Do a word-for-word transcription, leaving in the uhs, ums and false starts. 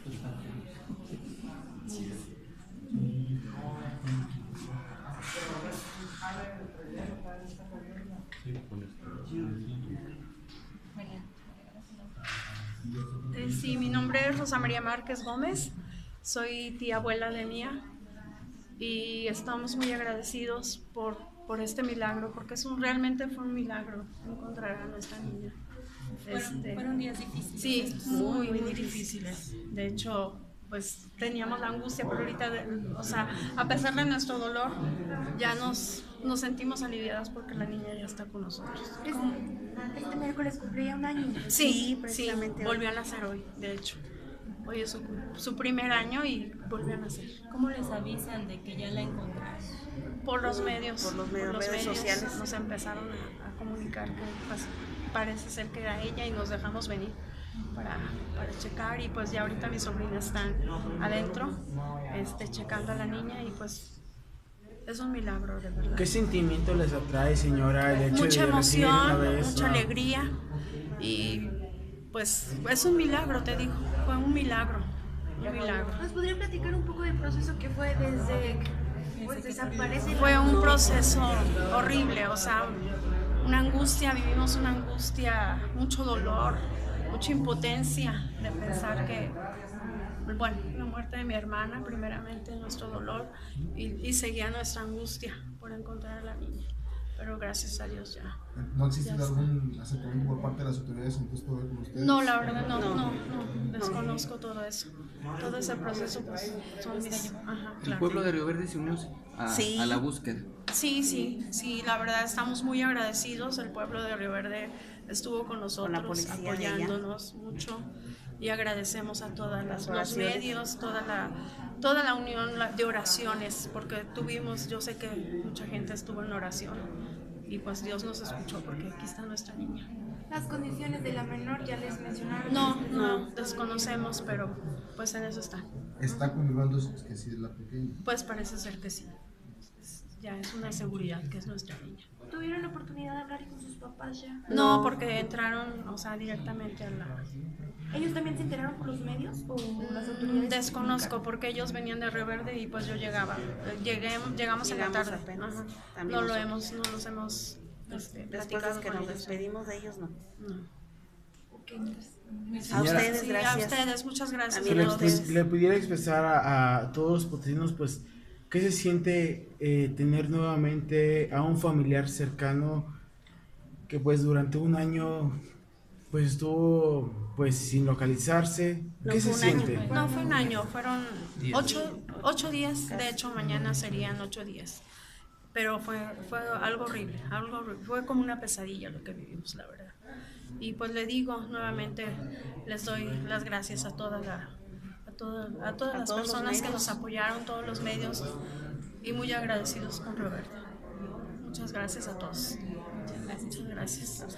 Eh, sí, mi nombre es Rosa María Márquez Gómez, soy tía abuela de Mía y estamos muy agradecidos por, por este milagro, porque es un, realmente fue un milagro encontrar a nuestra niña. Fueron, Este, fueron días difíciles. Sí, muy, muy difíciles. De hecho, pues teníamos la angustia, pero ahorita, de- o sea, a pesar de nuestro dolor, ya nos, nos sentimos aliviadas porque la niña ya está con nosotros. Este, este miércoles cumplía un año. Sí, sí, precisamente. volvió a nacer hoy, de hecho. Hoy es su, su primer año y volvió a nacer. ¿Cómo les avisan de que ya la encontraron? Por los medios, Por los medios- medios sociales. nos empezaron a, a comunicar que pues, parece ser que era ella y nos dejamos venir para, para checar y pues ya ahorita mis sobrinas están adentro este, checando a la niña y pues es un milagro de verdad. ¿Qué sentimiento les atrae, señora, el hecho Mucha de recibir una emoción, vez, mucha wow, alegría y pues es un milagro, te digo, fue un milagro, un milagro. ¿Nos podría platicar un poco del proceso que fue desde que pues, desaparece? Fue un proceso horrible, o sea, una angustia, vivimos una angustia, mucho dolor, mucha impotencia de pensar que, bueno, la muerte de mi hermana, primeramente nuestro dolor, y, y seguía nuestra angustia por encontrar a la niña. Pero gracias a Dios ya. ¿No ha existido algún acercamiento por parte de las autoridades en puesto de ver con ustedes? No, la verdad no, no, no, desconozco todo eso. Todo ese proceso, pues, son mis... Ajá, El claro. pueblo de Río Verde se unió a, Sí. a la búsqueda. Sí, sí, sí, la verdad estamos muy agradecidos. El pueblo de Río Verde estuvo con nosotros, policía de allá. apoyándonos mucho y agradecemos a todos los oraciones. medios, toda la, toda la unión la- de oraciones, porque tuvimos, yo sé que mucha gente estuvo en oración y pues Dios nos escuchó porque aquí está nuestra niña. Las condiciones de la menor ya les mencionaron. No, no, desconocemos, pero pues en eso está. ¿Está confirmando que sí es la pequeña? Pues parece ser que sí. Es- Ya es una seguridad que es nuestra niña. ¿Tuvieron la oportunidad de hablar con sus papás ya? No, porque entraron, o sea, directamente a la... ¿Ellos también se enteraron por los medios o las Mm, autoridades? Desconozco porque ellos venían de Río Verde y pues yo llegaba. Eh, Llegué, llegamos en la Llegamos tarde. apenas, Ajá. también No lo nosotros. hemos, no los hemos este, Después platicado de que con nos ellos. despedimos de ellos, no. No. Ok. A ustedes, Sí, gracias. a ustedes, muchas gracias. A Si mí le, a no, todos. pu- le pudiera expresar a, a todos los potosinos, pues, ¿qué se siente eh, tener nuevamente a un familiar cercano que pues durante un año pues estuvo pues sin localizarse? No ¿Qué fue se un año, siente? No, fue un año, fueron Días. ocho, ocho días, de hecho mañana serían ocho días, pero fue, fue algo horrible, algo horrible, fue como una pesadilla lo que vivimos, la verdad. Y pues le digo nuevamente, les doy las gracias a toda la, a, toda- a todas A las todos los personas que medios. nos apoyaron, todos los medios, y muy agradecidos con Roberto. Muchas gracias a todos. Muchas gracias.